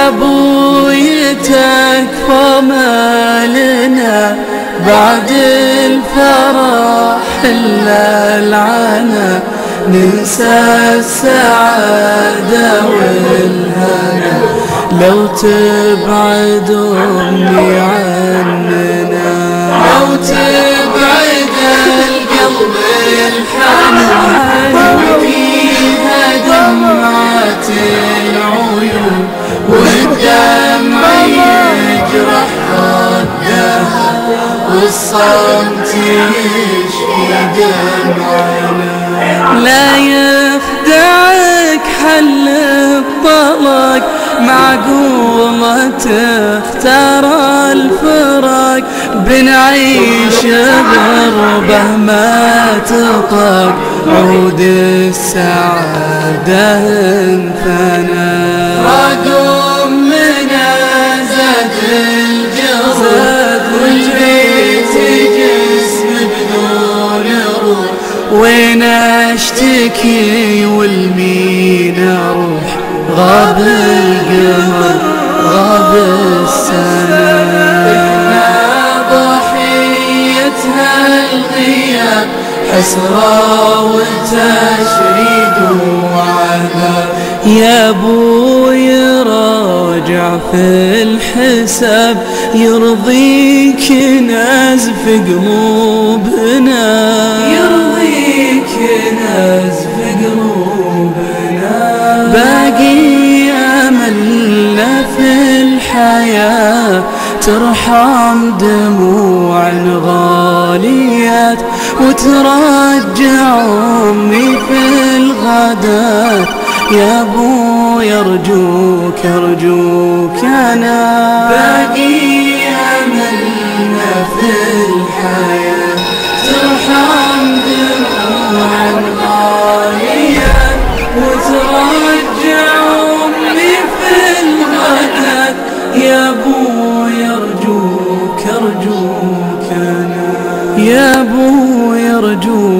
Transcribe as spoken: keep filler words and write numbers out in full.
يا بوي تكفى ما لنا بعد الفرح إلا العنا، ننسى السعادة والهنا لو تبعد أمي عننا، لو تبعد القلب الحنون وفيها دمعة العيون والدمع يجرح خدها والصمت يشفي دمعنا. لا يخدعك حل الطلاق، معقولة تختار الفراق، بنعيش غربة ما تطاق عود السعادة انثنى. فراق أمنا زاد الجرح والبيت جسم بدون روح، وين اشتكي والمين اروح، غاب القمر غاب السنة، إحنا ضحيتها الغياب حسرة وتشريد وعذاب. يا بوي راجع في الحساب، يرضيك نزف قلوبنا، يرضيك نزف قلوبنا، باقي أملنا في الحياة ترحم دموع الغاليات، وترجع أمي في الغدات. يا بو يرجوك أرجوك أنا، باقي أملنا في الحياة ترحم دموع الغاليات، وترجع أمي في الغدات. يا بو يرجوك أرجوك أنا، يا بو يرجوك